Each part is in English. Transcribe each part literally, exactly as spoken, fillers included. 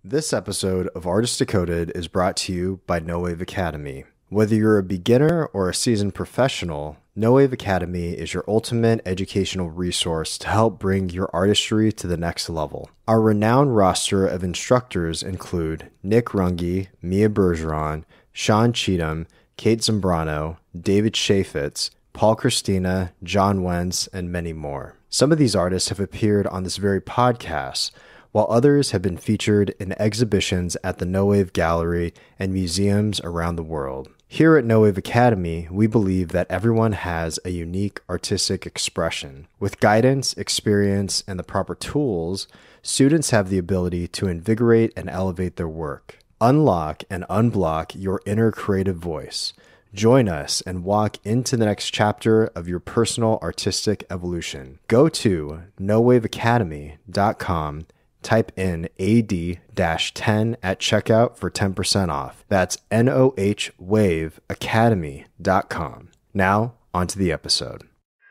This episode of Artist Decoded is brought to you by No Wave Academy. Whether you're a beginner or a seasoned professional, No Wave Academy is your ultimate educational resource to help bring your artistry to the next level. Our renowned roster of instructors include Nick Runge, Mia Bergeron, Sean Cheatham, Kate Zambrano, David Chaffetz, Paul Christina, John Wentz, and many more. Some of these artists have appeared on this very podcast, while others have been featured in exhibitions at the No Wave Gallery and museums around the world. Here at No Wave Academy, we believe that everyone has a unique artistic expression. With guidance, experience, and the proper tools, students have the ability to invigorate and elevate their work. Unlock and unblock your inner creative voice. Join us and walk into the next chapter of your personal artistic evolution. Go to no wave academy dot com. Type in A D ten at checkout for ten percent off. That's N O H wave academy dot com. Now, onto the episode.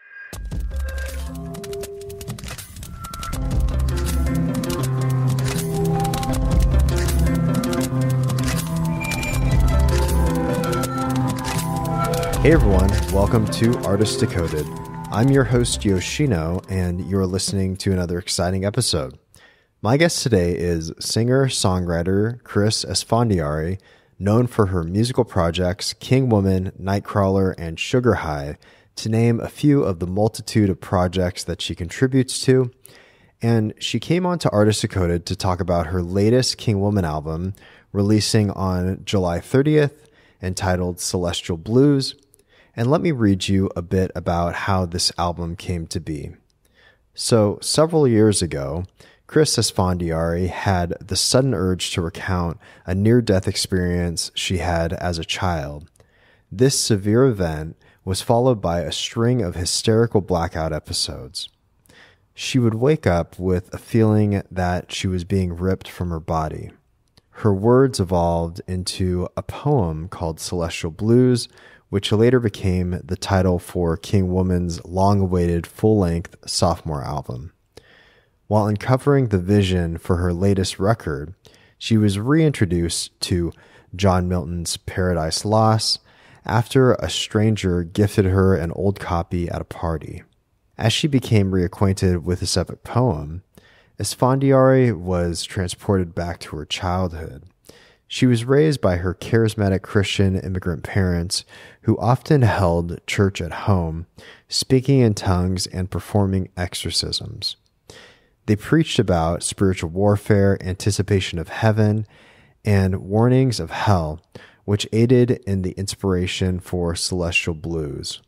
Hey everyone, welcome to Artist Decoded. I'm your host Yoshino, and you're listening to another exciting episode. My guest today is singer-songwriter Kris Esfandiari, known for her musical projects King Woman, Nightcrawler, and Sugar High, to name a few of the multitude of projects that she contributes to. And she came on to Artist Decoded to talk about her latest King Woman album, releasing on July thirtieth, entitled Celestial Blues. And let me read you a bit about how this album came to be. So, several years ago, Kris Esfandiari had the sudden urge to recount a near-death experience she had as a child. This severe event was followed by a string of hysterical blackout episodes. She would wake up with a feeling that she was being ripped from her body. Her words evolved into a poem called Celestial Blues, which later became the title for King Woman's long-awaited full-length sophomore album. While uncovering the vision for her latest record, she was reintroduced to John Milton's Paradise Lost after a stranger gifted her an old copy at a party. As she became reacquainted with this epic poem, Esfandiari was transported back to her childhood. She was raised by her charismatic Christian immigrant parents who often held church at home, speaking in tongues and performing exorcisms. They preached about spiritual warfare, anticipation of heaven, and warnings of hell, which aided in the inspiration for Celestial Blues.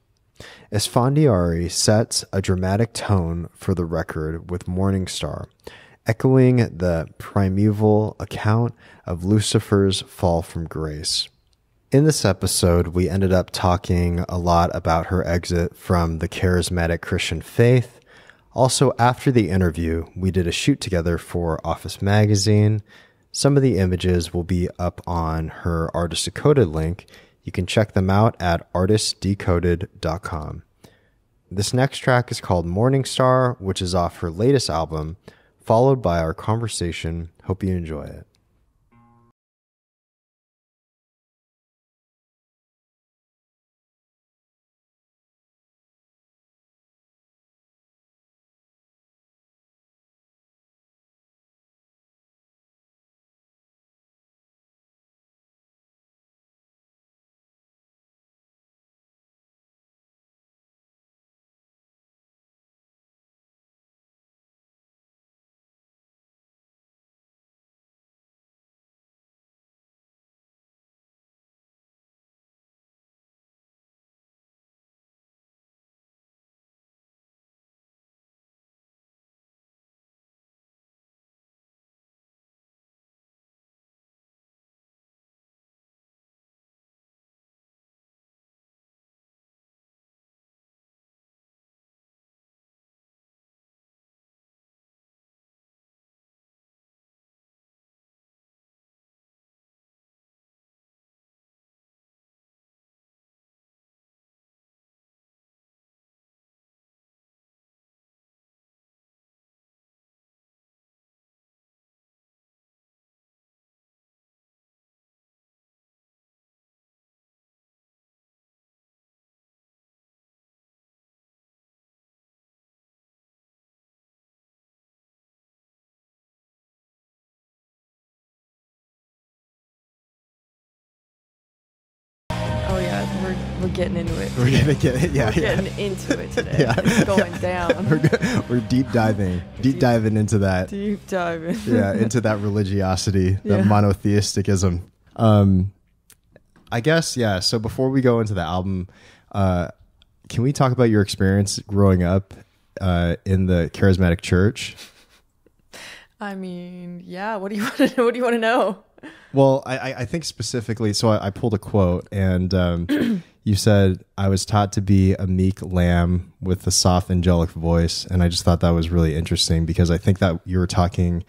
Esfandiari sets a dramatic tone for the record with Morning Star, echoing the primeval account of Lucifer's fall from grace. In this episode, we ended up talking a lot about her exit from the charismatic Christian faith. Also, after the interview, we did a shoot together for Office Magazine. Some of the images will be up on her Artist Decoded link. You can check them out at artist decoded dot com. This next track is called Morning Star, which is off her latest album, followed by our conversation. Hope you enjoy it. We're getting into it. We're gonna get it. Yeah, We're yeah. getting into it today. Yeah. It's going down. we're, we're deep diving, deep, deep diving into that. Deep diving. Yeah, into that religiosity, that Yeah. monotheisticism. Um, I guess, yeah. So before we go into the album, uh, can we talk about your experience growing up uh, in the charismatic church? I mean, yeah. What do you want to know? What do you want to know? Well, I, I think specifically, so I, I pulled a quote, and um, you said, I was taught to be a meek lamb with a soft, angelic voice. And I just thought that was really interesting because I think that you were talking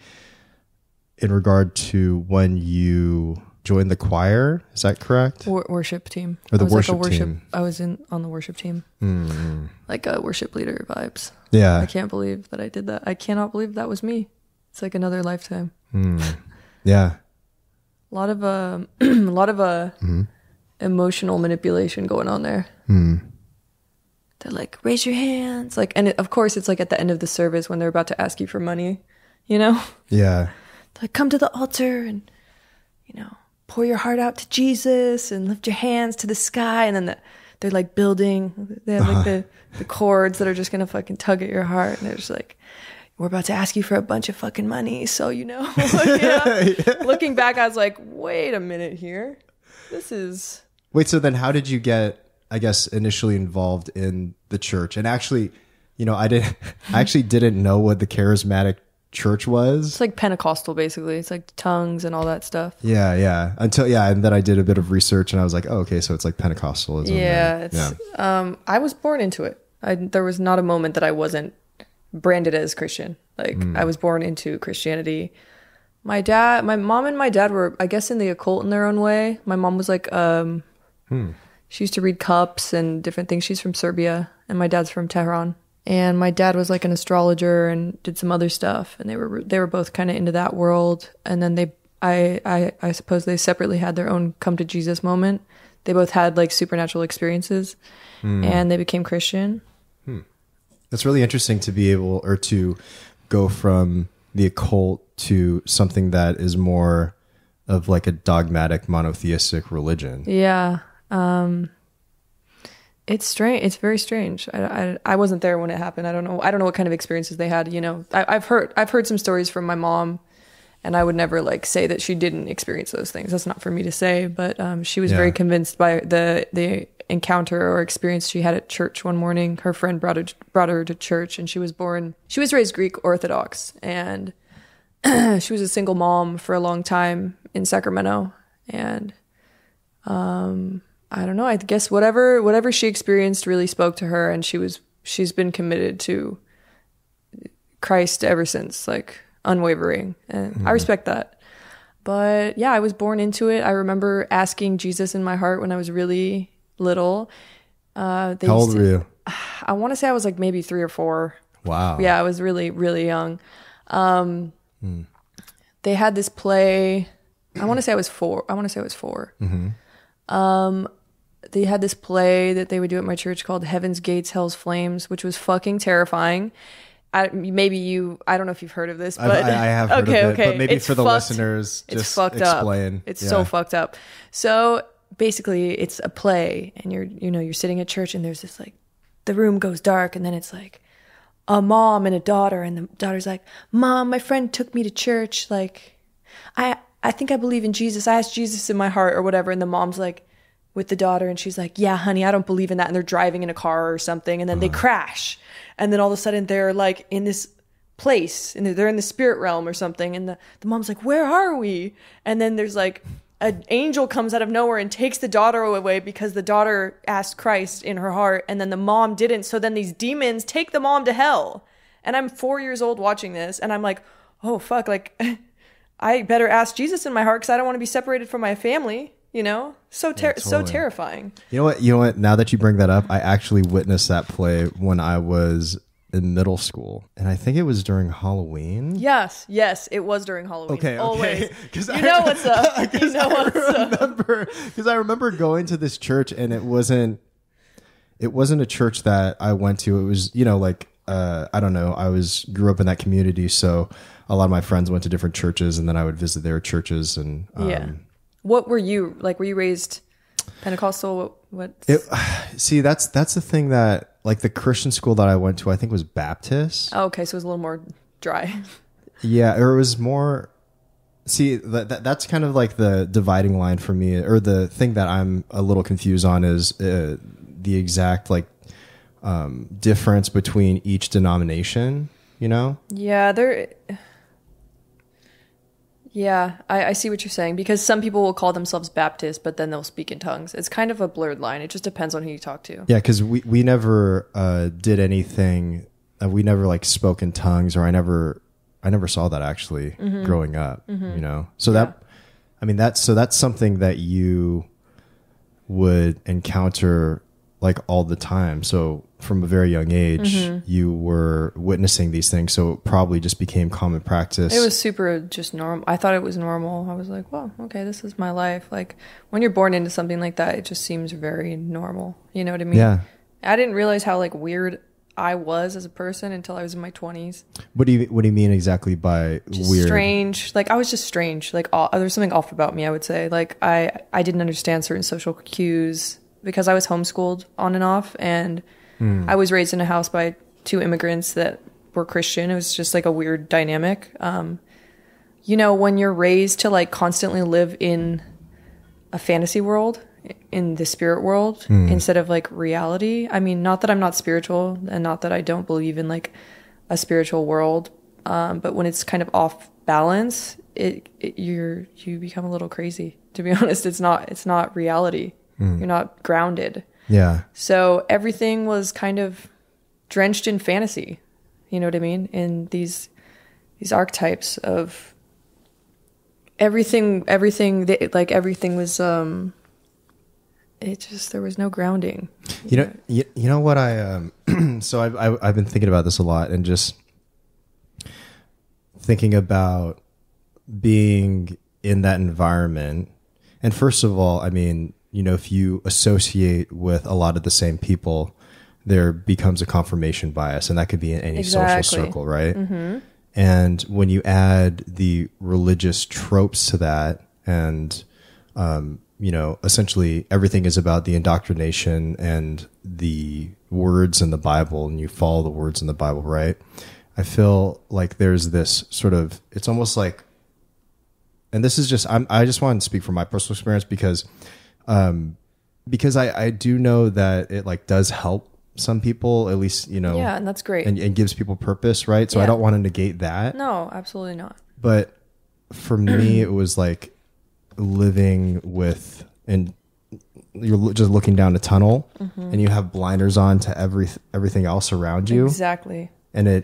in regard to when you joined the choir. Is that correct? Wor- worship team. Or the I was worship, like a worship team. I was in on the worship team. Mm. Like a worship leader vibes. Yeah. I can't believe that I did that. I cannot believe that was me. It's like another lifetime. Mm. Yeah. A lot of uh, a lot of uh, Mm-hmm. emotional manipulation going on there. Mm. They're like, raise your hands, like, and it, of course it's like at the end of the service when they're about to ask you for money, you know. Yeah. They're like, come to the altar and, you know, pour your heart out to Jesus and lift your hands to the sky, and then the, they're like building. They have like the the chords that are just gonna fucking tug at your heart, and they're just like, we're about to ask you for a bunch of fucking money, so you know. Yeah. Yeah. Looking back, I was like, wait a minute here. This is... Wait, so then how did you get, I guess, initially involved in the church? And actually, you know, I didn't, I actually didn't know what the charismatic church was. It's like Pentecostal, basically. It's like tongues and all that stuff. Yeah, yeah. Until, yeah, and then I did a bit of research and I was like, oh, okay, so it's like Pentecostalism. Yeah, and, it's, yeah. Um, I was born into it. I, there was not a moment that I wasn't branded as Christian. Like, mm. I was born into Christianity. My dad, my mom and my dad were, I guess, in the occult in their own way. My mom was like, um, hmm. she used to read cups and different things. She's from Serbia, and my dad's from Tehran. And my dad was like an astrologer and did some other stuff. And they were they were both kind of into that world. And then they, I, I, I suppose they separately had their own come to Jesus moment. They both had like supernatural experiences, hmm. and they became Christian. Hmm. That's really interesting to be able, or to go from the occult to something that is more of like a dogmatic monotheistic religion. Yeah. Um, it's strange. It's very strange. I, I, I wasn't there when it happened. I don't know. I don't know what kind of experiences they had. You know, I, I've heard, I've heard some stories from my mom, and I would never like say that she didn't experience those things. That's not for me to say, but, um, she was yeah. very convinced by the, the encounter or experience she had at church one morning. Her friend brought her, brought her to church, and she was born, she was raised Greek Orthodox, and she was a single mom for a long time in Sacramento. And, um, I don't know, I guess whatever, whatever she experienced really spoke to her, and she was, she's been committed to Christ ever since, like unwavering. And mm-hmm. I respect that. But yeah, I was born into it. I remember asking Jesus in my heart when I was really little. Uh, they How old to, were you? I want to say I was like maybe three or four. Wow. Yeah, I was really, really young. Um, mm. They had this play. I want to say I was four. I want to say I was four. Mm-hmm. Um, they had this play that they would do at my church called Heaven's Gates, Hell's Flames, which was fucking terrifying. I, maybe you, I don't know if you've heard of this, but I, I have heard okay, of it, okay. but maybe It's for the fucked. listeners, just it's fucked explain. Up. It's yeah. so fucked up. So basically it's a play, and you're, you know, you're sitting at church, and there's this like, the room goes dark, and then it's like a mom and a daughter, and the daughter's like, Mom, my friend took me to church. Like, I, I think I believe in Jesus. I asked Jesus in my heart or whatever. And the mom's like with the daughter, and she's like, yeah, honey, I don't believe in that. And they're driving in a car or something, and then uh-huh. they crash. And then all of a sudden they're like in this place, and they're in the spirit realm or something. And the, the mom's like, where are we? And then there's like an angel comes out of nowhere and takes the daughter away because the daughter asked Christ in her heart, and then the mom didn't. So then these demons take the mom to hell. And I'm four years old watching this, and I'm like, oh, fuck, like, I better ask Jesus in my heart because I don't want to be separated from my family, you know? So ter- yeah, totally. so terrifying. You know what? You know what? Now that you bring that up, I actually witnessed that play when I was in middle school, and I think it was during Halloween. Yes, yes, it was during Halloween. Okay, okay. Always. You I, know what's up. You know I what's remember, up. Because I remember going to this church, and it wasn't, it wasn't a church that I went to. It was, you know, like, uh, I don't know. I was grew up in that community, so a lot of my friends went to different churches, and then I would visit their churches. And um, yeah, what were you like? Were you raised Pentecostal, what? It, see, that's that's the thing that, like, the Christian school that I went to, I think was Baptist. Oh, okay, so it was a little more dry. Yeah, or it was more. See, that, that that's kind of like the dividing line for me, or the thing that I'm a little confused on is uh, the exact like um, difference between each denomination. You know? Yeah, there. Yeah, I, I see what you're saying, because some people will call themselves Baptist, but then they'll speak in tongues. It's kind of a blurred line. It just depends on who you talk to. Yeah, because we, we never uh, did anything. Uh, we never like spoke in tongues, or I never, I never saw that actually mm-hmm. growing up. Mm-hmm. You know, so yeah. that, I mean, that's so that's something that you would encounter like all the time. So from a very young age, mm-hmm. you were witnessing these things. So it probably just became common practice. It was super just normal. I thought it was normal. I was like, well, okay, this is my life. Like when you're born into something like that, it just seems very normal. You know what I mean? Yeah. I didn't realize how like weird I was as a person until I was in my twenties. What do you What do you mean exactly by just weird? Strange. Like I was just strange. Like all, there's something off about me, I would say. Like I I didn't understand certain social cues because I was homeschooled on and off, and mm. I was raised in a house by two immigrants that were Christian. It was just like a weird dynamic. Um, you know, when you're raised to like constantly live in a fantasy world, in the spirit world, mm. instead of like reality. I mean, not that I'm not spiritual and not that I don't believe in like a spiritual world. Um, but when it's kind of off balance, it, it you're, you become a little crazy, to be honest. It's not, it's not reality. Mm. You're not grounded. Yeah. So everything was kind of drenched in fantasy. You know what I mean? In these, these archetypes of everything, everything that, like everything was, um, it just, there was no grounding. You, you know, know, you, you know what I, um, so I've, I've, I've been thinking about this a lot, and just thinking about being in that environment. And first of all, I mean, you know, if you associate with a lot of the same people, there becomes a confirmation bias, and that could be in any exactly. social circle, right? Mm-hmm. And when you add the religious tropes to that, and, um, you know, essentially everything is about the indoctrination and the words in the Bible, and you follow the words in the Bible, right? I feel like there's this sort of, it's almost like, and this is just, I'm, I just want to speak from my personal experience, because, um, because I, I do know that it like does help some people, at least, you know. Yeah, and that's great. And, and gives people purpose, right? So yeah. I don't want to negate that. No, absolutely not. But for me, it was like living with, and you're just looking down a tunnel, mm-hmm. and you have blinders on to every everything else around you. Exactly. And it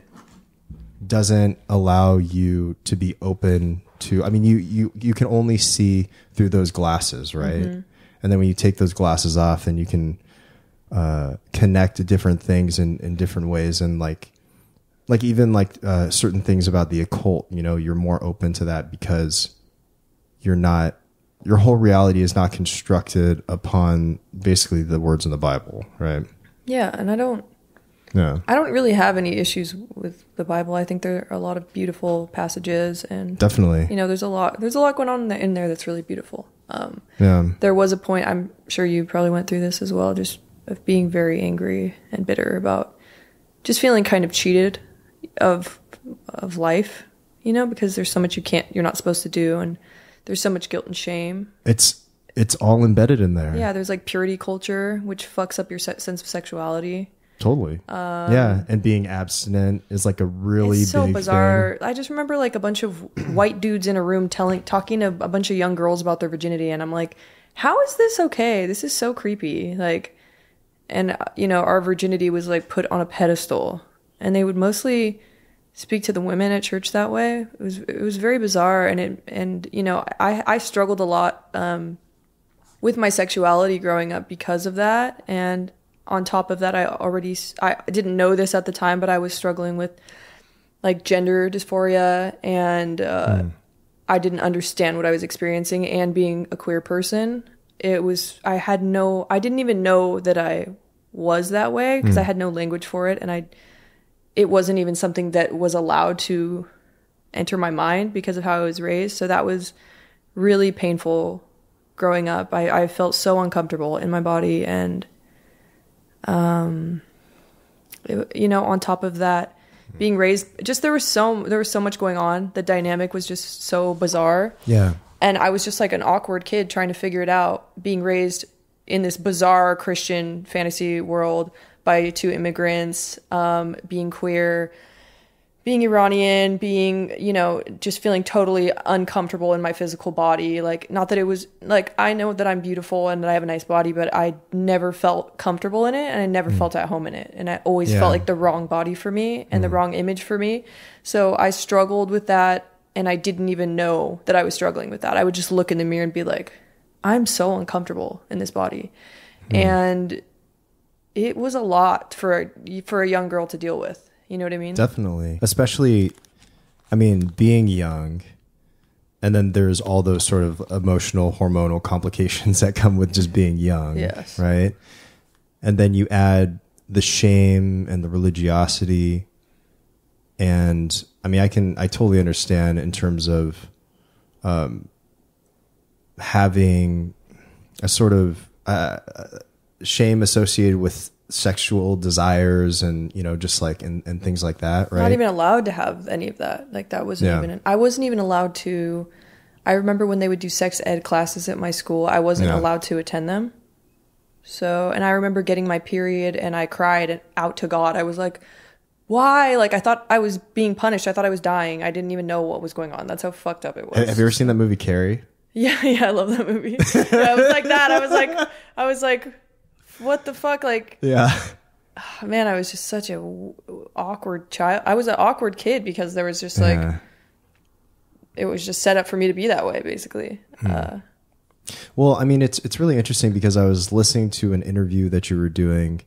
doesn't allow you to be open to, I mean, you, you, you can only see through those glasses, right? Mm-hmm. And then when you take those glasses off, then you can uh, connect to different things in, in different ways. And like, like even like uh, certain things about the occult, you know, you're more open to that because you're not, your whole reality is not constructed upon basically the words in the Bible, right? Yeah, and I don't, yeah, I don't really have any issues with the Bible. I think there are a lot of beautiful passages, and definitely, you know, there's a lot, there's a lot going on in, the, in there that's really beautiful. Um, yeah, there was a point, I'm sure you probably went through this as well, just of being very angry and bitter about just feeling kind of cheated of of life, you know, because there's so much you can't, you're not supposed to do, and there's so much guilt and shame. It's it's all embedded in there. Yeah, there's like purity culture, which fucks up your se- sense of sexuality. Totally. Um, yeah, and being abstinent is like a really it's so big bizarre. thing. I just remember like a bunch of white dudes in a room telling, talking to a bunch of young girls about their virginity, and I'm like, how is this okay? This is so creepy. Like, and you know, our virginity was like put on a pedestal, and they would mostly speak to the women at church that way. It was it was very bizarre, and it and you know, I I struggled a lot um, with my sexuality growing up because of that, and on top of that, I already, I didn't know this at the time, but I was struggling with like gender dysphoria, and uh, mm. I didn't understand what I was experiencing, and being a queer person, it was, I had no, I didn't even know that I was that way because mm. I had no language for it. And I, it wasn't even something that was allowed to enter my mind because of how I was raised. So that was really painful growing up. I, I felt so uncomfortable in my body, and um, it, you know, on top of that, being raised, just there was so there was so much going on. The dynamic was just so bizarre. Yeah, and I was just like an awkward kid trying to figure it out. Being raised in this bizarre Christian fantasy world by two immigrants, um, being queer, being Iranian, being, you know, just feeling totally uncomfortable in my physical body. Like, not that it was, like, I know that I'm beautiful and that I have a nice body, but I never felt comfortable in it, and I never mm. felt at home in it. And I always yeah. felt like the wrong body for me and mm. the wrong image for me. So I struggled with that, and I didn't even know that I was struggling with that. I would just look in the mirror and be like, I'm so uncomfortable in this body. Mm. And it was a lot for for a young girl to deal with. You know what I mean? Definitely. Especially, I mean, being young, and then there's all those sort of emotional, hormonal complications that come with just being young. Yes. Right? And then you add the shame and the religiosity. And I mean, I can, I totally understand in terms of um, having a sort of uh, shame associated with sexual desires and, you know, just like, and, and things like that, right? Not even allowed to have any of that. Like, that wasn't yeah. even, I wasn't even allowed to, I remember when they would do sex ed classes at my school, I wasn't yeah. allowed to attend them. So, and I remember getting my period and I cried out to God. I was like, why? Like, I thought I was being punished. I thought I was dying. I didn't even know what was going on. That's how fucked up it was. Have you ever seen that movie Carrie? Yeah, yeah, I love that movie. Yeah, I was like that. I was like, I was like, what the fuck? Like, yeah, oh, man, I was just such a w- awkward child. I was an awkward kid because there was just like, yeah. it was just set up for me to be that way, basically. Hmm. Uh, well, I mean, it's, it's really interesting because I was listening to an interview that you were doing,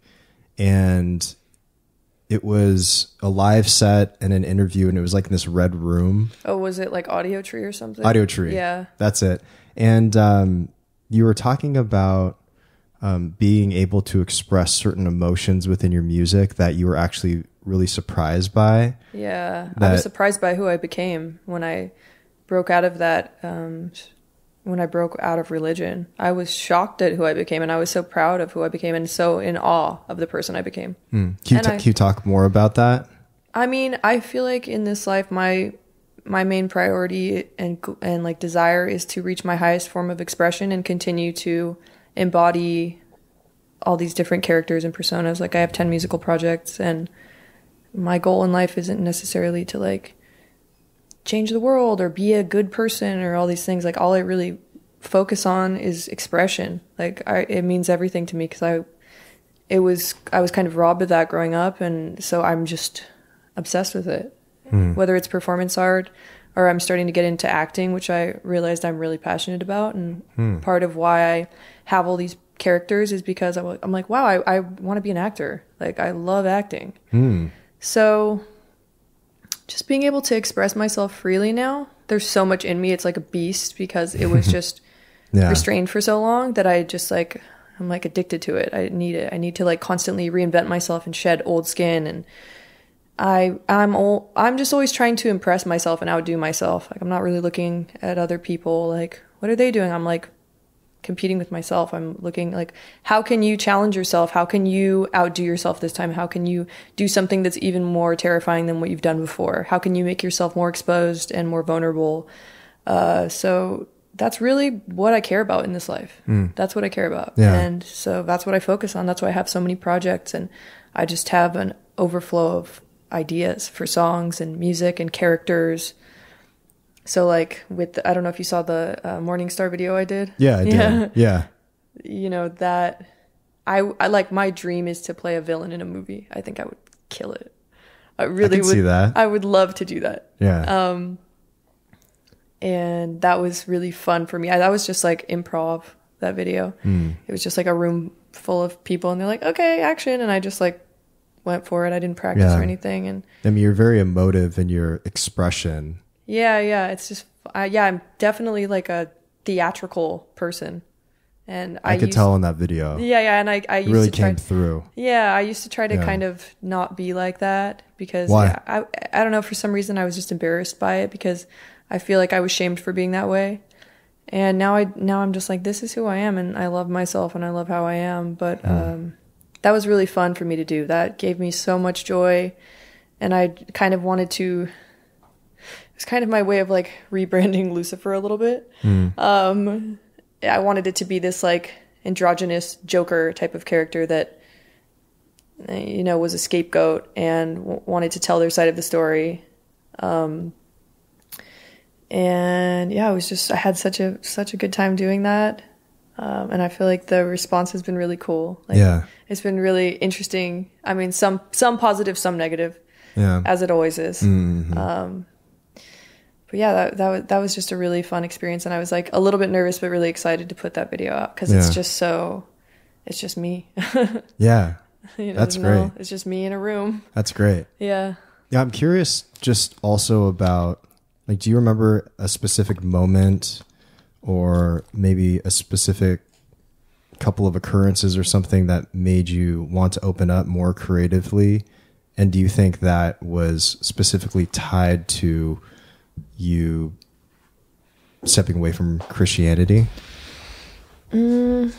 and it was a live set and an interview, and it was like in this red room. Oh, was it like Audio Tree or something? Audio Tree. Yeah. That's it. And, um, you were talking about, Um, being able to express certain emotions within your music that you were actually really surprised by. Yeah. That, I was surprised by who I became when I broke out of that, um, when I broke out of religion. I was shocked at who I became, and I was so proud of who I became and so in awe of the person I became. Hmm. Can, you t- I, can you talk more about that? I mean, I feel like in this life, my my main priority and and like desire is to reach my highest form of expression and continue to embody all these different characters and personas. Like, I have ten musical projects, and my goal in life isn't necessarily to like change the world or be a good person or all these things. Like, all I really focus on is expression. Like, I, it means everything to me because I it was I was kind of robbed of that growing up, and so I'm just obsessed with it. Hmm. Whether it's performance art or I'm starting to get into acting, which I realized I'm really passionate about. And hmm. part of why I have all these characters is because I'm, I'm like, wow, I, I want to be an actor. Like, I love acting. Hmm. So just being able to express myself freely now, there's so much in me. It's like a beast because it was just yeah. restrained for so long that I just like, I'm like addicted to it. I need it. I need to like constantly reinvent myself and shed old skin. And I, I'm all, I'm just always trying to impress myself and outdo myself. Like, I'm not really looking at other people. Like, what are they doing? I'm like competing with myself. I'm looking like, how can you challenge yourself? How can you outdo yourself this time? How can you do something that's even more terrifying than what you've done before? How can you make yourself more exposed and more vulnerable? Uh, so that's really what I care about in this life. Mm. That's what I care about. Yeah. And so that's what I focus on. That's why I have so many projects, and I just have an overflow of ideas for songs and music and characters. So like with the, I don't know if you saw the uh, Morningstar video I did. Yeah, I did. Yeah. yeah. You know, that I I like, my dream is to play a villain in a movie. I think I would kill it. I really I can would see that. I would love to do that. Yeah. Um and that was really fun for me. I, that was just like improv, that video. Mm. It was just like a room full of people, and they're like, "Okay, action." And I just like went for it. I didn't practice yeah. or anything. And I mean, you're very emotive in your expression. Yeah, yeah. It's just, uh, yeah, I'm definitely like a theatrical person. And I, I could used, tell in that video. Yeah, yeah. And I, I it used really to try, came through. Yeah, I used to try to yeah. kind of not be like that because Why? Yeah, I, I don't know, for some reason I was just embarrassed by it because I feel like I was shamed for being that way. And now I now I'm just like, this is who I am, and I love myself and I love how I am. But mm. um, that was really fun for me to do. That gave me so much joy, and I kind of wanted to. It was kind of my way of like rebranding Lucifer a little bit. Mm. Um, I wanted it to be this like androgynous Joker type of character that, you know, was a scapegoat and w- wanted to tell their side of the story. Um, and yeah, it was just, I had such a, such a good time doing that. Um, and I feel like the response has been really cool. Like, yeah. It's been really interesting. I mean, some, some positive, some negative, yeah, as it always is. Mm-hmm. Um, but yeah, that, that was, that was just a really fun experience. And I was like a little bit nervous, but really excited to put that video out. Cause yeah. it's just so, it's just me. Yeah. You know, that's no, great. It's just me in a room. That's great. Yeah. Yeah. I'm curious just also about, like, do you remember a specific moment or maybe a specific couple of occurrences or something that made you want to open up more creatively? And do you think that was specifically tied to you stepping away from Christianity? Mm,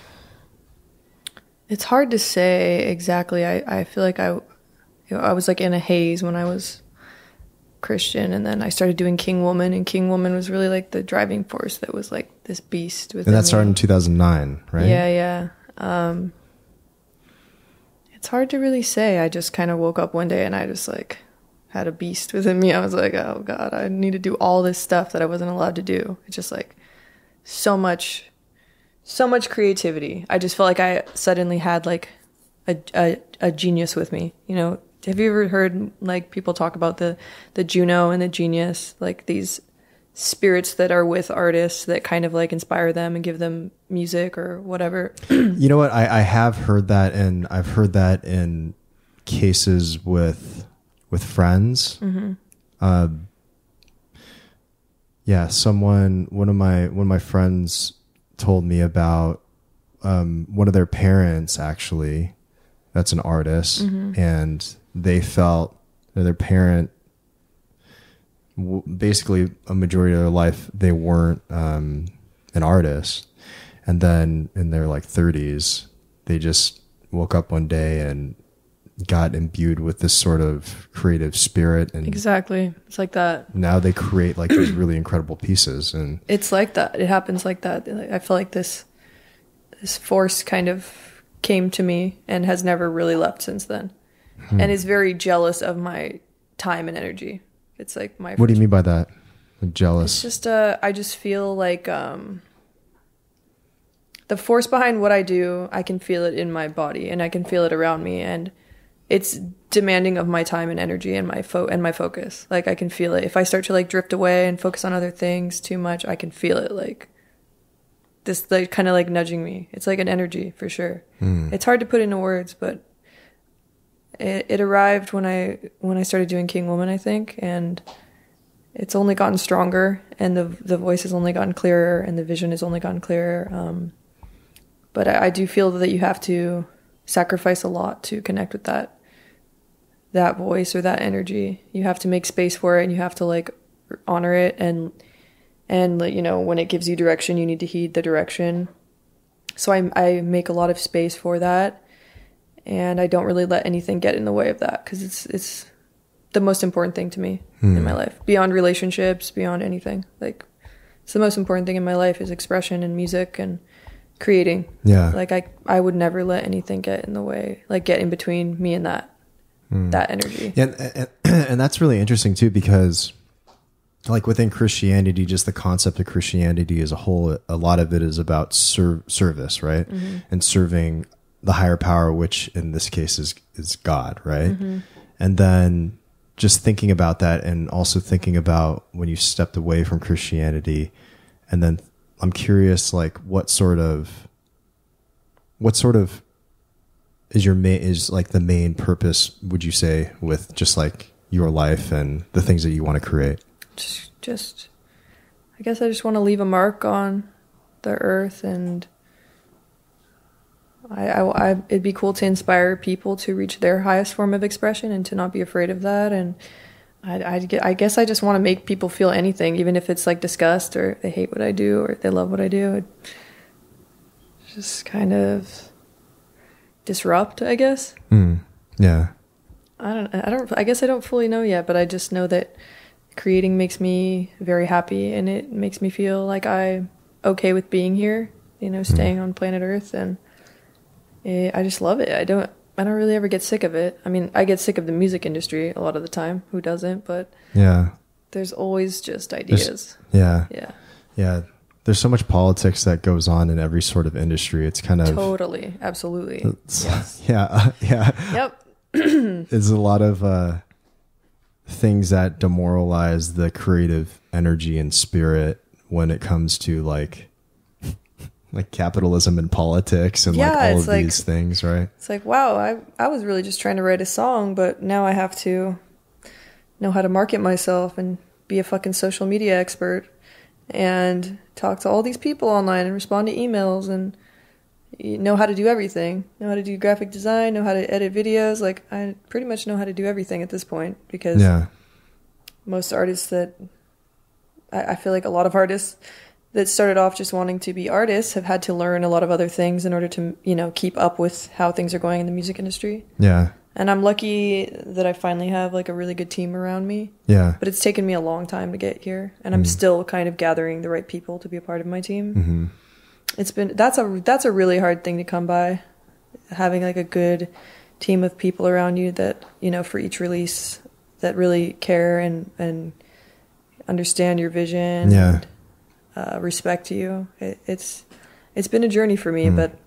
it's hard to say exactly. I, I feel like I, you know, I was like in a haze when I was Christian, and then I started doing King Woman, and King Woman was really like the driving force that was like this beast within And that me. started in two thousand nine, right? Yeah, yeah. Um, it's hard to really say. I just kind of woke up one day and I just like had a beast within me. I was like, oh God, I need to do all this stuff that I wasn't allowed to do. It's just like so much, so much creativity. I just felt like I suddenly had like a, a, a genius with me. You know, have you ever heard like people talk about the, the Juno and the genius, like these spirits that are with artists that kind of like inspire them and give them music or whatever? You know what? I, I have heard that, and I've heard that in cases with with friends. Mm-hmm. Uh, yeah, someone, one of my one of my friends told me about um, one of their parents, actually, that's an artist, mm-hmm. and they felt that their parent, w- basically a majority of their life, they weren't um, an artist. And then in their like thirties, they just woke up one day and got imbued with this sort of creative spirit. And exactly. It's like that. Now they create like these really incredible pieces. And it's like that. It happens like that. I feel like this, this force kind of came to me and has never really left since then. Hmm. And is very jealous of my time and energy. It's like my... What do you mean by that? Like jealous? It's just, uh, I just feel like, um, the force behind what I do, I can feel it in my body and I can feel it around me, and it's demanding of my time and energy and my fo- and my focus. Like I can feel it. If I start to like drift away and focus on other things too much, I can feel it like this, like kind of like nudging me. It's like an energy for sure. Mm. It's hard to put into words, but it, it arrived when I when I started doing King Woman, I think, and it's only gotten stronger, and the the voice has only gotten clearer, and the vision has only gotten clearer. Um, but I, I do feel that you have to sacrifice a lot to connect with that that voice or that energy. You have to make space for it, and you have to like honor it, and and you know, when it gives you direction, you need to heed the direction. So I I make a lot of space for that, and I don't really let anything get in the way of that, because it's it's the most important thing to me hmm. in my life, beyond relationships, beyond anything. Like it's the most important thing in my life is expression and music and creating. Yeah. Like I, I would never let anything get in the way, like get in between me and that, mm. that energy. Yeah, and, and, and that's really interesting too, because like within Christianity, just the concept of Christianity as a whole, a lot of it is about ser- service, right? Mm-hmm. And serving the higher power, which in this case is, is God, right? Mm-hmm. And then just thinking about that, and also thinking about when you stepped away from Christianity, and then I'm curious, like, what sort of, what sort of is your main, is like the main purpose, would you say, with just like your life and the things that you want to create? Just, just, I guess I just want to leave a mark on the earth, and I, I, I, it'd be cool to inspire people to reach their highest form of expression and to not be afraid of that. And, I, I, get- I guess I just want to make people feel anything, even if it's like disgust or they hate what I do or they love what I do. It just kind of disrupt, I guess. Mm. Yeah. I don't, I don't, I guess I don't fully know yet, but I just know that creating makes me very happy and it makes me feel like I'm okay with being here, you know, staying mm. on planet Earth. And it, I just love it. I don't, I don't really ever get sick of it. I mean, I get sick of the music industry a lot of the time. Who doesn't? But yeah, there's always just ideas. There's, yeah. Yeah. Yeah. There's so much politics that goes on in every sort of industry. It's kind of totally, absolutely. Yes. Yeah. Uh, yeah. Yep. There's a lot of uh, things that demoralize the creative energy and spirit when it comes to like, like capitalism and politics and yeah, like all of like, these things, right? It's like, wow, I, I was really just trying to write a song, but now I have to know how to market myself and be a fucking social media expert and talk to all these people online and respond to emails and know how to do everything, know how to do graphic design, know how to edit videos. Like, I pretty much know how to do everything at this point because yeah. most artists that, I, I feel like a lot of artists that started off just wanting to be artists have had to learn a lot of other things in order to, you know, keep up with how things are going in the music industry. Yeah. And I'm lucky that I finally have like a really good team around me. Yeah. But it's taken me a long time to get here, and I'm mm. still kind of gathering the right people to be a part of my team. Mm-hmm. It's been that's a that's a really hard thing to come by, having like a good team of people around you that, you know, for each release that really care and and understand your vision. Yeah. And, uh, respect you. It, it's it's been a journey for me, mm. but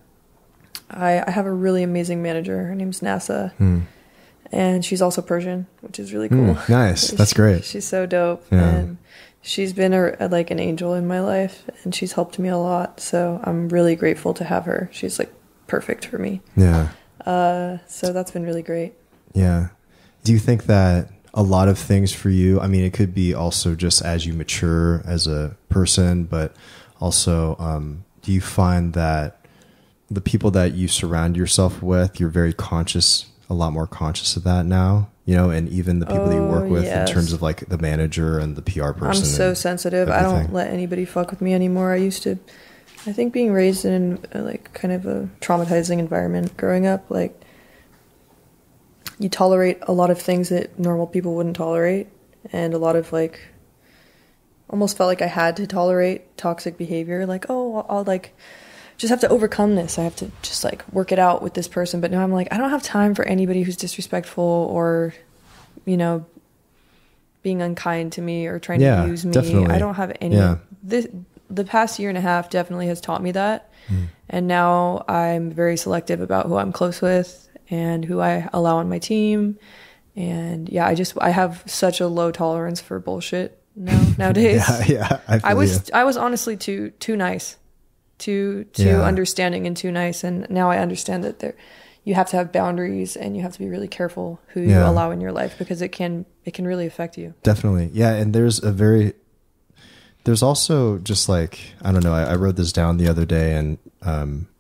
I, I have a really amazing manager. Her name's NASA, mm. and she's also Persian, which is really cool. Mm, nice, that's she, great. She's so dope, yeah. and she's been a, a, like an angel in my life, and she's helped me a lot. So I'm really grateful to have her. She's like perfect for me. Yeah. Uh, so that's been really great. Yeah. Do you think that a lot of things for you, I mean, it could be also just as you mature as a person, but also, um, do you find that the people that you surround yourself with, you're very conscious, a lot more conscious of that now, you know, and even the people oh, that you work with yes. in terms of like the manager and the P R person. I'm so sensitive. Everything. I don't let anybody fuck with me anymore. I used to, I think being raised in a, like kind of a traumatizing environment growing up, like you tolerate a lot of things that normal people wouldn't tolerate. And a lot of like, almost felt like I had to tolerate toxic behavior. Like, oh, I'll, I'll like, just have to overcome this. I have to just like work it out with this person. But now I'm like, I don't have time for anybody who's disrespectful or, you know, being unkind to me or trying yeah, to use me. Definitely. I don't have any. Yeah. This, the past year and a half definitely has taught me that. Mm. And now I'm very selective about who I'm close with and who I allow on my team. And yeah, I just, I have such a low tolerance for bullshit now, nowadays. yeah, yeah. I, I was, you. I was honestly too, too nice. too too yeah. understanding and too nice, and now I understand that there you have to have boundaries and you have to be really careful who you yeah. allow in your life because it can it can really affect you. Definitely. Yeah. And there's a very there's also just like I don't know, I, I wrote this down the other day and um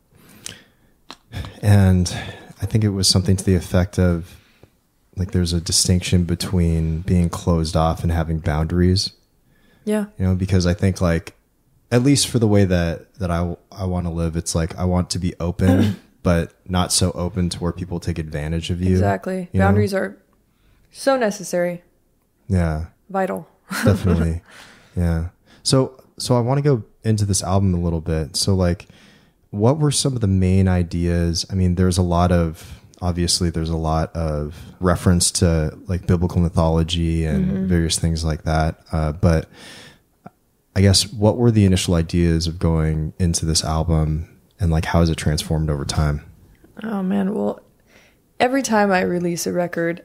and I think it was something to the effect of like there's a distinction between being closed off and having boundaries. Yeah. You know, because I think like at least for the way that, that I, I want to live, it's like I want to be open, but not so open to where people take advantage of you. Exactly. Boundaries know? Are so necessary. Yeah. Vital. Definitely. Yeah. So, so I want to go into this album a little bit. So like, what were some of the main ideas? I mean, there's a lot of, obviously there's a lot of reference to like biblical mythology and mm-hmm. various things like that. Uh, but I guess what were the initial ideas of going into this album and like how has it transformed over time? Oh man, well, every time I release a record,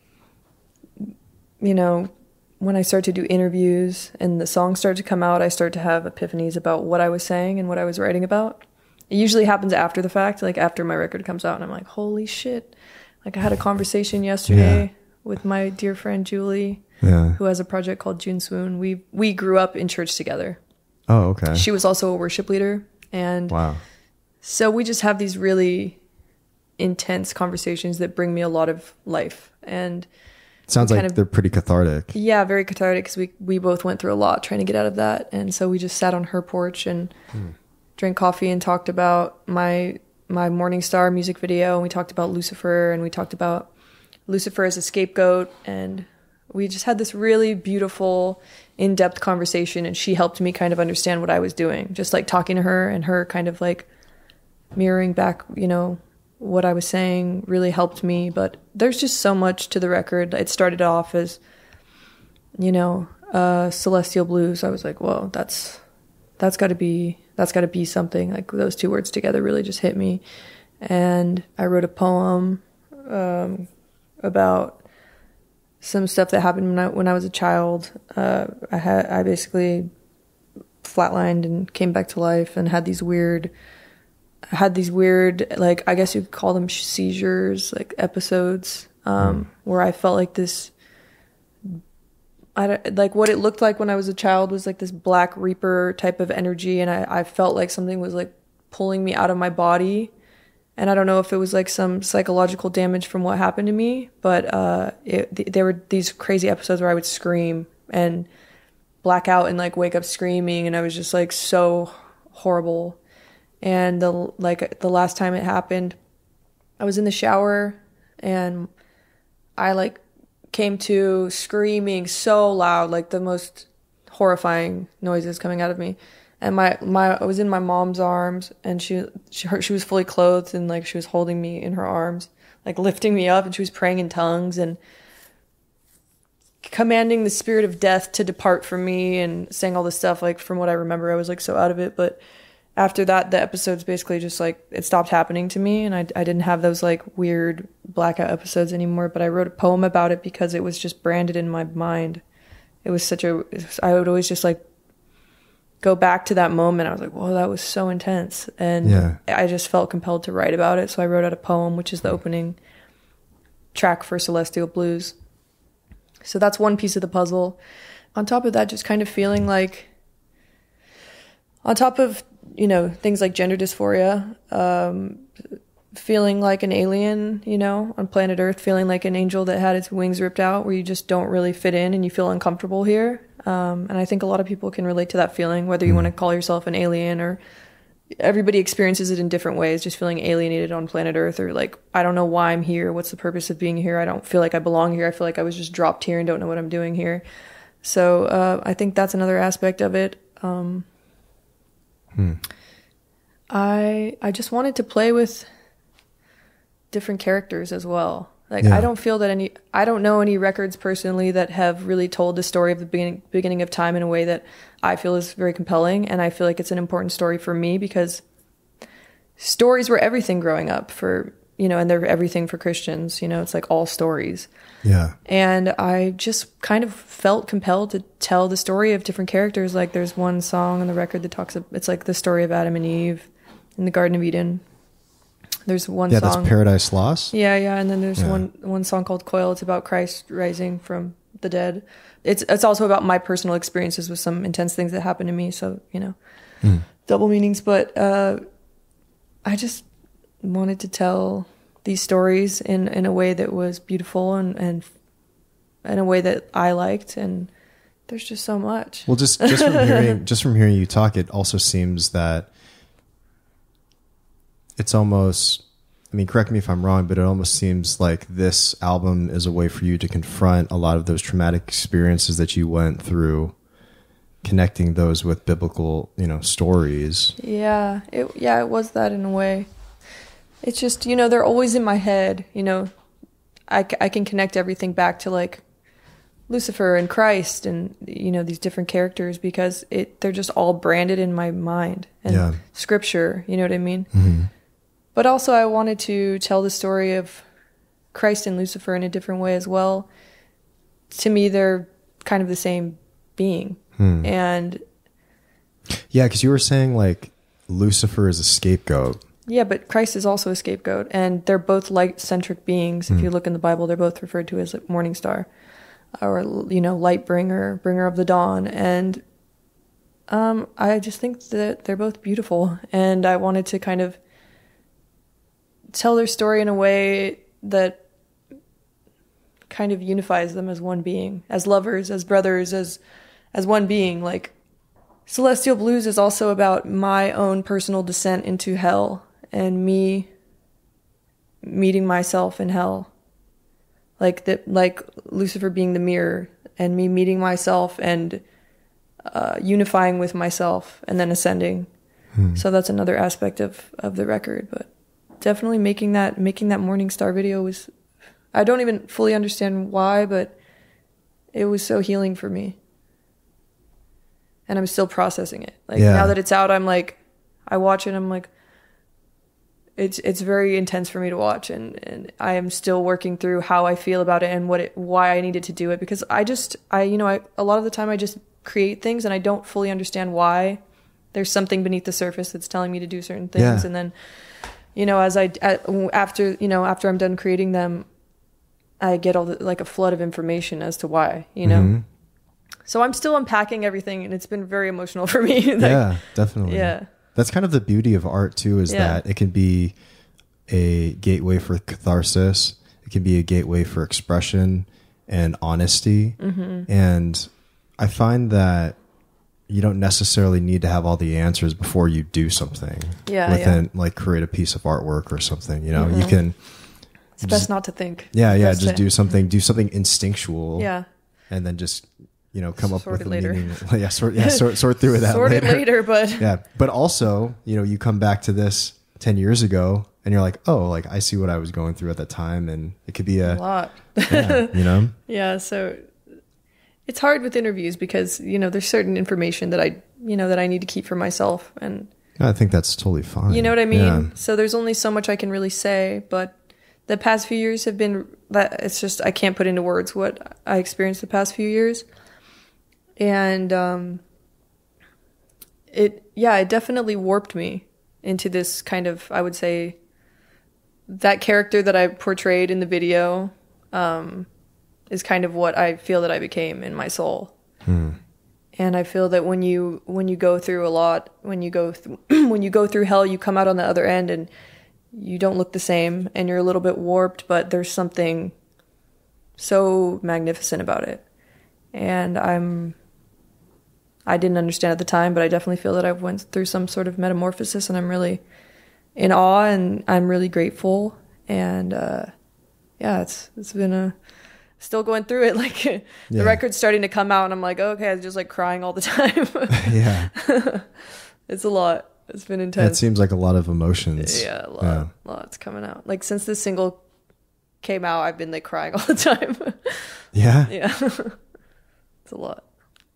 you know, when I start to do interviews and the songs start to come out, I start to have epiphanies about what I was saying and what I was writing about. It usually happens after the fact, like after my record comes out and I'm like, holy shit. Like I had a conversation yesterday yeah. with my dear friend Julie. Yeah. Who has a project called June Swoon. We we grew up in church together. Oh, okay. She was also a worship leader. And wow. So we just have these really intense conversations that bring me a lot of life. And Sounds like kind of, they're pretty cathartic. Yeah, very cathartic because we, we both went through a lot trying to get out of that. And so we just sat on her porch and hmm. drank coffee and talked about my my Morning Star music video. And we talked about Lucifer, and we talked about Lucifer as a scapegoat. And we just had this really beautiful, in-depth conversation. And she helped me kind of understand what I was doing. Just like talking to her and her kind of like mirroring back, you know, what I was saying really helped me. But there's just so much to the record. It started off as, you know, uh, Celestial Blues. I was like, whoa, that's that's got to be that's got to be something. Like those two words together really just hit me. And I wrote a poem um, about some stuff that happened when I, when I was a child. Uh, I had I basically flatlined and came back to life and had these weird. had these weird, like, I guess you could call them seizures, like episodes, um, mm. where I felt like this, I don't, like what it looked like when I was a child was like this Black Reaper type of energy. And I, I felt like something was like pulling me out of my body. And I don't know if it was like some psychological damage from what happened to me, but uh, it, th- there were these crazy episodes where I would scream and black out and like wake up screaming. And I was just like so horrible. And the like the last time it happened, I was in the shower and I like came to screaming so loud, like the most horrifying noises coming out of me. And my, my I was in my mom's arms, and she she her, she was fully clothed, and like she was holding me in her arms, like lifting me up, and she was praying in tongues and commanding the spirit of death to depart from me and saying all this stuff. Like from what I remember, I was like so out of it, but after that, the episodes basically just like, it stopped happening to me, and I, I didn't have those like weird blackout episodes anymore, but I wrote a poem about it because it was just branded in my mind. It was such a, I would always just like go back to that moment. I was like, whoa, that was so intense. And yeah. I just felt compelled to write about it. So I wrote out a poem, which is the opening track for Celestial Blues. So that's one piece of the puzzle. On top of that, just kind of feeling like, on top of, you know, things like gender dysphoria, um, feeling like an alien, you know, on planet Earth, feeling like an angel that had its wings ripped out, where you just don't really fit in and you feel uncomfortable here. Um, and I think a lot of people can relate to that feeling, whether you mm. want to call yourself an alien, or everybody experiences it in different ways, just feeling alienated on planet Earth, or like, I don't know why I'm here. What's the purpose of being here? I don't feel like I belong here. I feel like I was just dropped here and don't know what I'm doing here. So uh, I think that's another aspect of it. Um, Hmm. I I just wanted to play with different characters as well. Like yeah. I don't feel that any I don't know any records personally that have really told the story of the beginning beginning of time in a way that I feel is very compelling, and I feel like it's an important story for me because stories were everything growing up for, you know, and they're everything for Christians, you know, it's like all stories. Yeah. And I just kind of felt compelled to tell the story of different characters. Like there's one song on the record that talks, it's like the story of Adam and Eve in the Garden of Eden. There's one yeah, song. Yeah, that's Paradise Lost. Yeah, yeah. And then there's yeah. one one song called Coil. It's about Christ rising from the dead. It's it's also about my personal experiences with some intense things that happened to me. So, you know, mm. double meanings. But uh, I just wanted to tell these stories in, in a way that was beautiful and, and in a way that I liked, and there's just so much. Well, just, just from hearing, just from hearing you talk, it also seems that it's almost, I mean, correct me if I'm wrong, but it almost seems like this album is a way for you to confront a lot of those traumatic experiences that you went through, connecting those with biblical, you know, stories. Yeah. It, yeah, it was that in a way. It's just, you know, they're always in my head, you know, I, I can connect everything back to like Lucifer and Christ and, you know, these different characters because it they're just all branded in my mind and yeah. scripture, you know what I mean? Mm-hmm. But also I wanted to tell the story of Christ and Lucifer in a different way as well. To me, they're kind of the same being. Hmm. And yeah, because you were saying like Lucifer is a scapegoat. Yeah, but Christ is also a scapegoat, and they're both light-centric beings. If mm. you look in the Bible, they're both referred to as like morning star, or, you know, light bringer, bringer of the dawn. And um, I just think that they're both beautiful, and I wanted to kind of tell their story in a way that kind of unifies them as one being, as lovers, as brothers, as as one being. Like Celestial Blues is also about my own personal descent into hell and me meeting myself in hell. Like that, like Lucifer being the mirror and me meeting myself and uh, unifying with myself and then ascending. Hmm. So that's another aspect of, of the record, but definitely making that, making that Morning Star video was, I don't even fully understand why, but it was so healing for me. And I'm still processing it. Like yeah. now that it's out, I'm like, I watch it, I'm like, it's it's very intense for me to watch, and, and I am still working through how I feel about it and what it, why I needed to do it, because I just, I, you know, I, a lot of the time I just create things and I don't fully understand why. There's something beneath the surface that's telling me to do certain things. Yeah. And then, you know, as I, after, you know, after I'm done creating them, I get all the, like a flood of information as to why, you know? Mm-hmm. So I'm still unpacking everything, and it's been very emotional for me. Like, yeah, definitely. Yeah. That's kind of the beauty of art too, is yeah. that it can be a gateway for catharsis. It can be a gateway for expression and honesty. Mm-hmm. And I find that you don't necessarily need to have all the answers before you do something. Yeah. Within yeah. like create a piece of artwork or something, you know, mm-hmm. you can. It's just, best not to think. Yeah. Yeah. Best just to, do something, do something instinctual. Yeah. And then just, you know, come up sort with a later. meaning. Yeah. Sort, yeah. Sort, sort through that sort later. it later, but yeah. But also, you know, you come back to this ten years ago and you're like, oh, like I see what I was going through at that time. And it could be a, a lot, yeah, you know? Yeah. So it's hard with interviews because, you know, there's certain information that I, you know, that I need to keep for myself. And I think that's totally fine. You know what I mean? Yeah. So there's only so much I can really say, but the past few years have been that it's just, I can't put into words what I experienced the past few years. And, um, it, yeah, it definitely warped me into this kind of, I would say, that character that I portrayed in the video, um, is kind of what I feel that I became in my soul. Hmm. And I feel that when you when you go through a lot, when you go th- when you go through hell, you come out on the other end and you don't look the same and you're a little bit warped, but there's something so magnificent about it. And I'm I didn't understand at the time, but I definitely feel that I went through some sort of metamorphosis, and I'm really in awe and I'm really grateful. And uh, yeah, it's it's been a still going through it. Like the yeah. record's starting to come out and I'm like, oh, okay, I was just like crying all the time. Yeah. It's a lot. It's been intense. It seems like a lot of emotions. Yeah, a lot. Yeah. Lots coming out. Like since this single came out, I've been like crying all the time. Yeah? Yeah. It's a lot.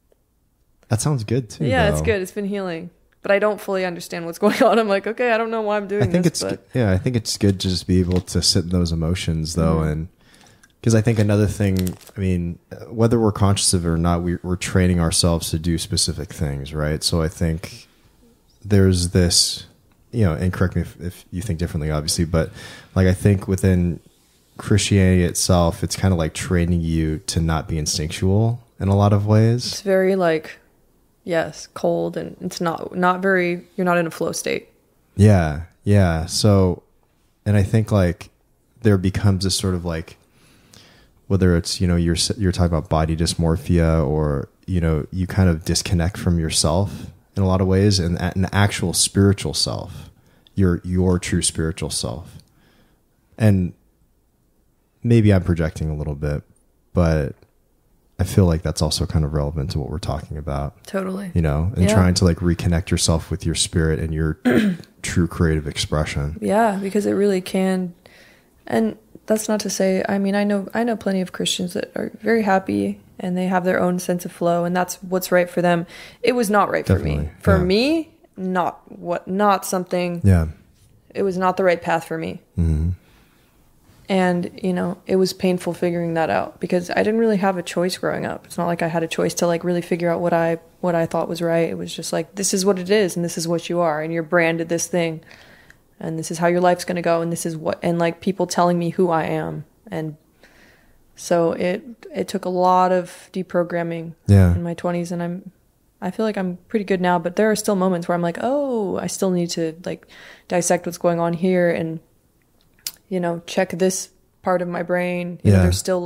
That sounds good too. Yeah, though. It's good. It's been healing. But I don't fully understand what's going on. I'm like, okay, I don't know why I'm doing I think this. It's but... Yeah, I think it's good to just be able to sit in those emotions though. Mm-hmm. And because I think another thing, I mean, whether we're conscious of it or not, we, we're training ourselves to do specific things, right? So I think there's this, you know, and correct me if, if you think differently, obviously, but like I think within Christianity itself, it's kind of like training you to not be instinctual in a lot of ways. It's very like, yes, cold, and it's not not very, you're not in a flow state. Yeah, yeah. So, and I think like there becomes this sort of like, whether it's, you know, you're you're talking about body dysmorphia, or, you know, you kind of disconnect from yourself in a lot of ways, and an actual spiritual self, your your true spiritual self. And maybe I'm projecting a little bit, but I feel like that's also kind of relevant to what we're talking about. Totally. You know, and yeah. trying to like reconnect yourself with your spirit and your true creative expression. Yeah, because it really can. And that's not to say, I mean, I know I know plenty of Christians that are very happy and they have their own sense of flow, and that's what's right for them. It was not right Definitely. for me. For yeah. me, not what not something. Yeah. It was not the right path for me. Mm-hmm. And, you know, it was painful figuring that out because I didn't really have a choice growing up. It's not like I had a choice to like really figure out what I what I thought was right. It was just like, this is what it is and this is what you are, and you're branded this thing. And this is how your life's going to go, and this is what, and like people telling me who I am. And so it it took a lot of deprogramming yeah. in my twenties, and I'm I feel like I'm pretty good now, but there are still moments where I'm like, oh, I still need to like dissect what's going on here and, you know, check this part of my brain. You yeah. know, there's still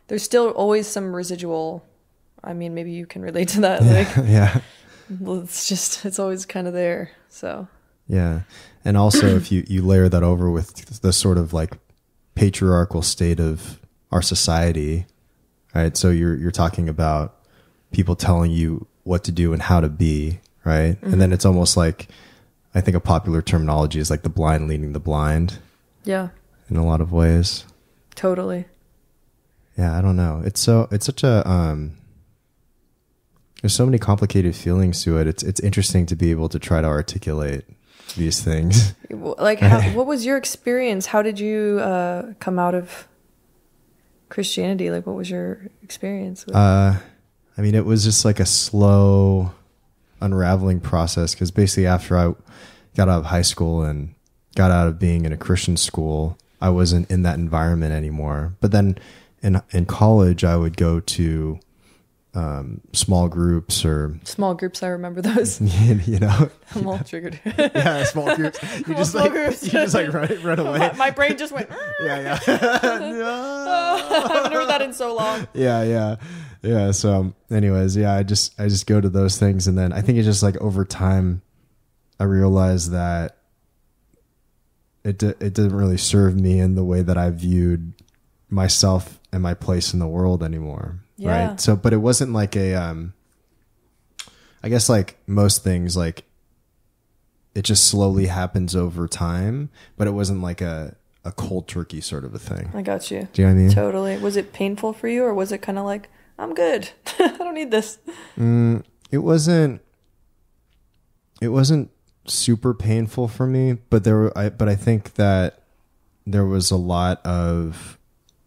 there's still always some residual. I mean, maybe you can relate to that. Like, yeah. It's just, it's always kind of there. So. Yeah. And also if you, you layer that over with the sort of like patriarchal state of our society, right? So you're, you're talking about people telling you what to do and how to be, right? Mm-hmm. And then it's almost like, I think a popular terminology is like the blind leading the blind. Yeah. In a lot of ways. Totally. Yeah. I don't know. It's so, it's such a, um, there's so many complicated feelings to it. It's, it's interesting to be able to try to articulate these things. Like, how, what was your experience? How did you uh, come out of Christianity? Like, what was your experience with? Uh, I mean, it was just like a slow unraveling process because basically after I got out of high school and got out of being in a Christian school, I wasn't in that environment anymore. But then in in college, I would go to Um, small groups or small groups. I remember those. You know, I'm all triggered. Yeah, small groups. You Small just like groups. you just like run run away. My, my brain just went. Yeah, yeah. No. I haven't heard that in so long. Yeah, yeah, yeah. So, anyways, yeah, I just I just go to those things, and then I think it's just like over time, I realized that it d- it didn't really serve me in the way that I viewed myself and my place in the world anymore. Yeah. Right. So, but it wasn't like a, um, I guess like most things, like it just slowly happens over time, but it wasn't like a, a cold turkey sort of a thing. I got you. Do you know what I mean? Totally. Was it painful for you or was it kind of like, I'm good. I don't need this. Mm, it wasn't, it wasn't super painful for me, but there were, I, but I think that there was a lot of,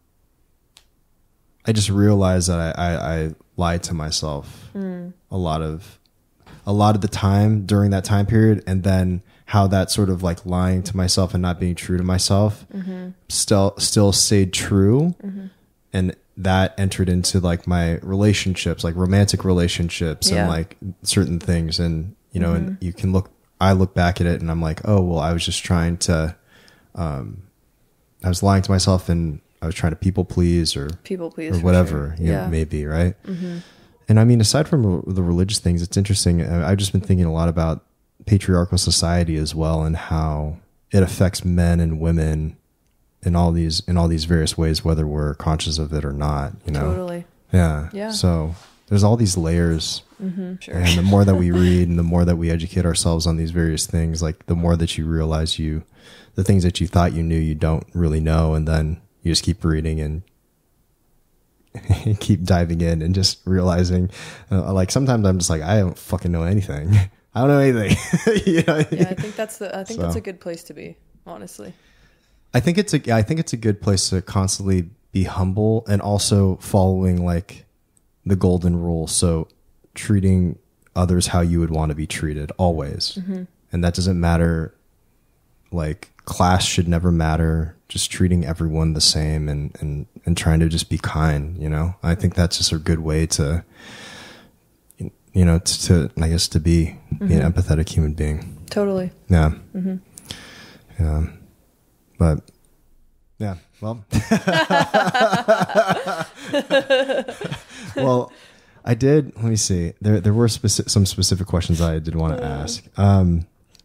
I just realized that I, I, I lied to myself mm. a lot of, a lot of the time during that time period. And then how that sort of like lying to myself and not being true to myself mm-hmm. still, still stayed true. Mm-hmm. And that entered into like my relationships, like romantic relationships yeah. and like certain things. And, you know, mm-hmm. and you can look, I look back at it and I'm like, oh, well, I was just trying to, um, I was lying to myself and I was trying to people please or people please or whatever, sure. you yeah, know, maybe. Right. Mm-hmm. And I mean, aside from the religious things, it's interesting. I've just been thinking a lot about patriarchal society as well and how it affects men and women in all these, in all these various ways, whether we're conscious of it or not, you know? Totally. Yeah. Yeah. So there's all these layers mm-hmm, sure. and the more that we read and the more that we educate ourselves on these various things, like the more that you realize you, the things that you thought you knew, you don't really know. And then you just keep reading and keep diving in and just realizing, uh, like sometimes I'm just like, I don't fucking know anything. I don't know anything. You know? Yeah, I think that's the. I think so, that's a good place to be. Honestly, I think it's a. I think it's a good place to constantly be humble and also following like the golden rule. So treating others how you would want to be treated always, mm-hmm. and that doesn't matter. Like class should never matter. Just treating everyone the same and, and, and trying to just be kind, you know, I think that's just a good way to, you know, to, to I guess to be, mm-hmm. be an empathetic human being. Totally. Yeah. Mm-hmm. Yeah. But yeah, well, well, I did, let me see, there, there were specific, some specific questions I did want to ask. Um,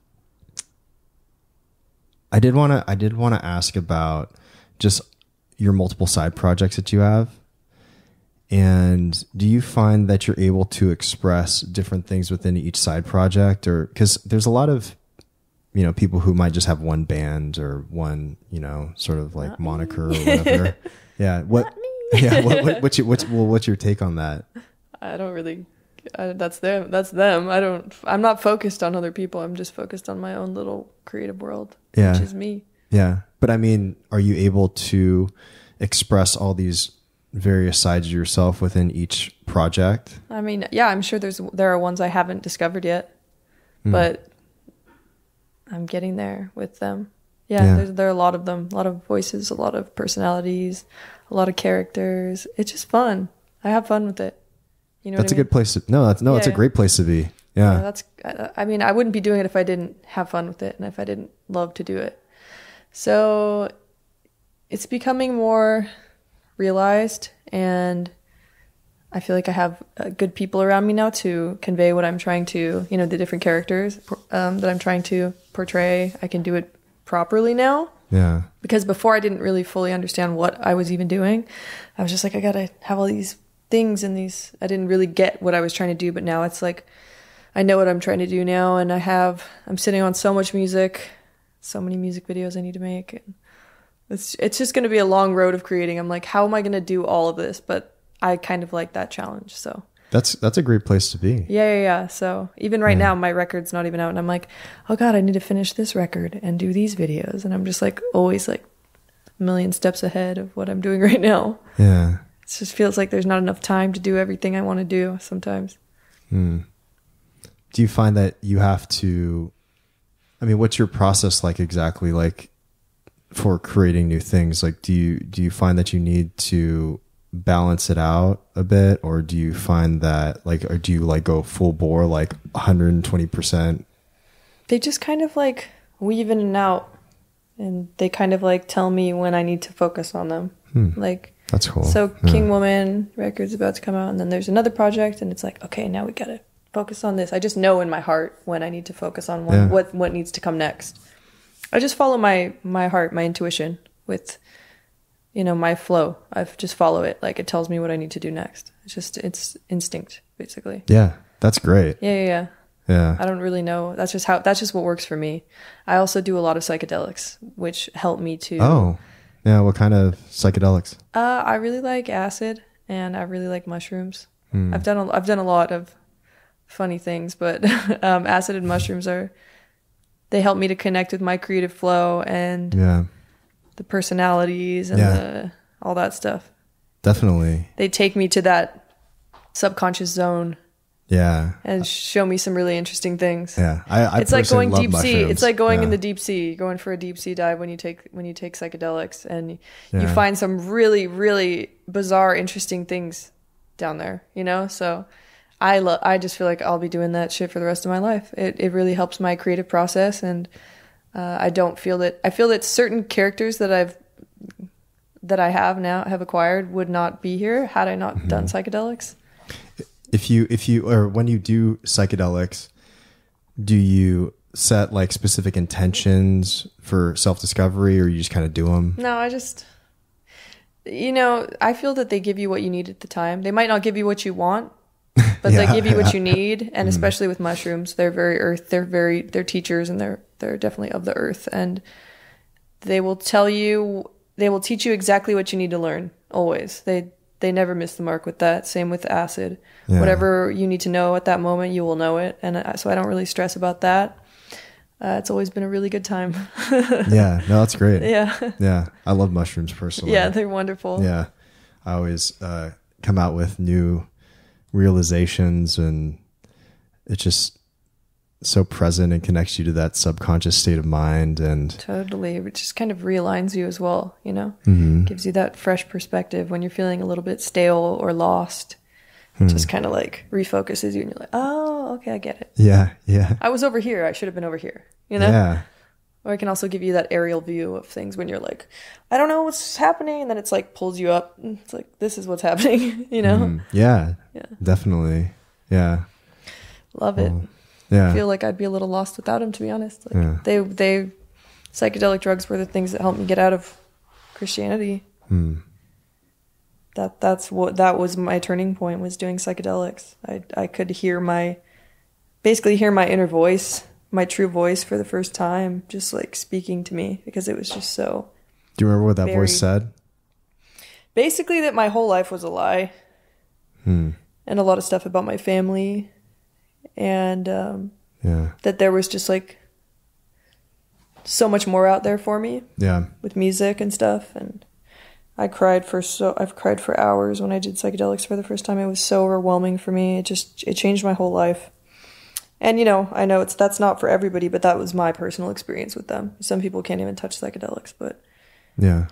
I did want to, I did want to ask about just your multiple side projects that you have. And do you find that you're able to express different things within each side project, or, cause there's a lot of, you know, people who might just have one band or one, you know, sort of like Not moniker me. Or whatever. Yeah. What, yeah. What, what, what's your, what's, well, what's your take on that? I don't really, I, that's them. That's them. I don't, I'm not focused on other people. I'm just focused on my own little creative world. Yeah. Which is me. Yeah. But I mean, are you able to express all these various sides of yourself within each project? I mean, yeah, I'm sure there's, there are ones I haven't discovered yet, mm. but I'm getting there with them. Yeah. yeah. There's, there are a lot of them, a lot of voices, a lot of personalities, a lot of characters. It's just fun. I have fun with it. You know that's what I a mean? good place to, no, that's, no, yeah, it's a yeah. great place to be. Yeah. yeah. That's, I mean, I wouldn't be doing it if I didn't have fun with it and if I didn't love to do it. So it's becoming more realized, and I feel like I have uh, good people around me now to convey what I'm trying to, you know, the different characters um, that I'm trying to portray. I can do it properly now. Yeah. Because before I didn't really fully understand what I was even doing. I was just like, I gotta have all these things and these, I didn't really get what I was trying to do, but now it's like, I know what I'm trying to do now, and I have, I'm sitting on so much music, so many music videos I need to make. And it's, it's just gonna be a long road of creating. I'm like, how am I gonna do all of this? But I kind of like that challenge. So that's that's a great place to be. Yeah, yeah, yeah. So even right yeah. now, my record's not even out, and I'm like, oh God, I need to finish this record and do these videos, and I'm just like always like a million steps ahead of what I'm doing right now. Yeah, it just feels like there's not enough time to do everything I want to do sometimes. Hmm. Do you find that you have to? I mean, what's your process like exactly? Like for creating new things, like do you do you find that you need to balance it out a bit, or do you find that like, or do you like go full bore like one hundred twenty percent? They just kind of like weave in and out, and they kind of like tell me when I need to focus on them. Hmm. Like that's cool. So yeah. King Woman record's about to come out, and then there's another project, and it's like, okay, now we gotta focus on this. I just know in my heart when I need to focus on one, yeah. what what needs to come next. I just follow my my heart, my intuition with, you know, my flow. I just follow it. Like it tells me what I need to do next. It's just, it's instinct basically. Yeah. That's great. Yeah. Yeah. Yeah. Yeah. I don't really know. That's just how, that's just what works for me. I also do a lot of psychedelics, which help me to. Oh, yeah. What kind of psychedelics? Uh, I really like acid, and I really like mushrooms. Hmm. I've done, a, I've done a lot of funny things, but um, acid and mushrooms are, they help me to connect with my creative flow and yeah. the personalities and yeah. the, all that stuff. Definitely. They take me to that subconscious zone. Yeah. And show me some really interesting things. Yeah. I, I it's like going deep mushrooms. sea. It's like going yeah. in the deep sea, going for a deep sea dive when you take, when you take psychedelics, and yeah. you find some really, really bizarre, interesting things down there, you know? So I love, I just feel like I'll be doing that shit for the rest of my life. It, it really helps my creative process, and Uh, I don't feel that, I feel that certain characters that I've, that I have now, have acquired would not be here had I not mm-hmm. done psychedelics. If you, if you, or when you do psychedelics, do you set like specific intentions for self-discovery, or you just kind of do them? No, I just, you know, I feel that they give you what you need at the time. They might not give you what you want, but yeah, they give you what you need. And mm. especially with mushrooms, they're very earth, they're very, they're teachers, and they're, they're definitely of the earth, and they will tell you, they will teach you exactly what you need to learn. Always. They, they never miss the mark with that. Same with acid. Yeah. Whatever you need to know at that moment, you will know it. And so I don't really stress about that. Uh, it's always been a really good time. Yeah. No, that's great. Yeah. Yeah. I love mushrooms personally. Yeah. They're wonderful. Yeah. I always, uh, come out with new realizations, and it's just so present and connects you to that subconscious state of mind. And totally, it just kind of realigns you as well, you know. Mm-hmm. Gives you that fresh perspective when you're feeling a little bit stale or lost. Hmm. It just kind of like refocuses you, and you're like, oh, okay, I get it. Yeah. Yeah. I was over here, I should have been over here, you know. Yeah. Or I can also give you that aerial view of things when you're like, I don't know what's happening, and then it's like pulls you up. It's like, this is what's happening, you know? Mm, yeah, yeah, definitely. Yeah. Love it. Well, yeah. I feel like I'd be a little lost without him, to be honest. Like yeah. they, they, psychedelic drugs were the things that helped me get out of Christianity. Mm. That, that's what, that was my turning point, was doing psychedelics. I, I could hear my, basically hear my inner voice, my true voice for the first time, just like speaking to me, because it was just so. Do you remember what that very, voice said? Basically that my whole life was a lie. Hmm. And a lot of stuff about my family, and um, yeah, that there was just like so much more out there for me. Yeah, with music and stuff. And I cried for so I've cried for hours when I did psychedelics for the first time. It was so overwhelming for me. It just it changed my whole life. And you know, I know it's that's not for everybody, but that was my personal experience with them. Some people can't even touch psychedelics, but yeah,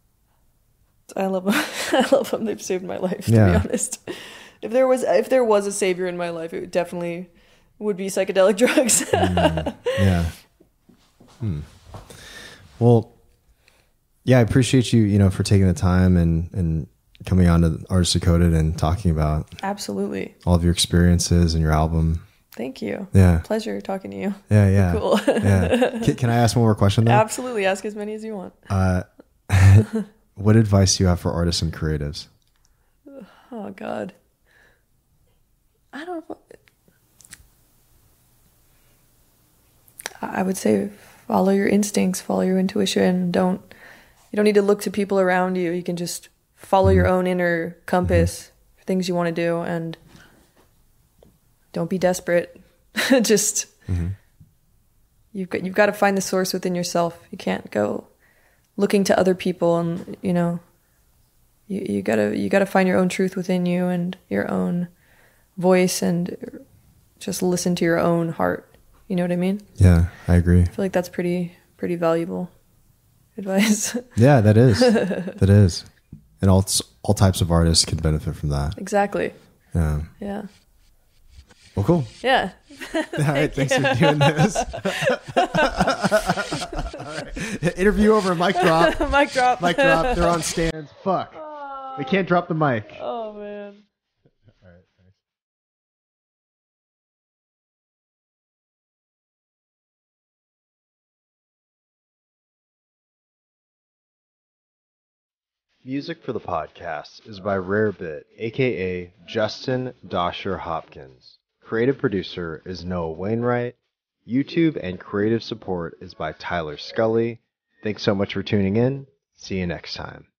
I love them. I love them. They've saved my life, to yeah. be honest. If there was if there was a savior in my life, it would definitely would be psychedelic drugs. mm, yeah. Hmm. Well, yeah, I appreciate you, you know, for taking the time and, and coming on to Artist Decoded and talking about absolutely all of your experiences and your album. Thank you. Yeah. Pleasure talking to you. Yeah. Yeah. You're cool. Yeah. Can, can I ask one more question though? Absolutely. Ask as many as you want. Uh, what advice do you have for artists and creatives? Oh God. I don't know. I would say follow your instincts, follow your intuition. Don't, you don't need to look to people around you. You can just follow mm-hmm. your own inner compass mm-hmm. for things you want to do, and don't be desperate. Just, mm-hmm. you've got, you've got to find the source within yourself. You can't go looking to other people, and, you know, you, you gotta, you gotta find your own truth within you and your own voice, and just listen to your own heart. You know what I mean? Yeah, I agree. I feel like that's pretty pretty valuable advice. Yeah, that is. That is. And all all types of artists can benefit from that. Exactly. Yeah. Yeah. Well, cool. Yeah. All right, thanks for doing this. All right. Interview over, mic drop. Mic drop. Mic drop. They're on stands. Fuck. Oh. We can't drop the mic. Oh, man. All right, thanks. Music for the podcast is by Rarebit, aka Justin Dosher Hopkins. Creative producer is Noah Wainwright. YouTube and creative support is by Tyler Scully. Thanks so much for tuning in. See you next time.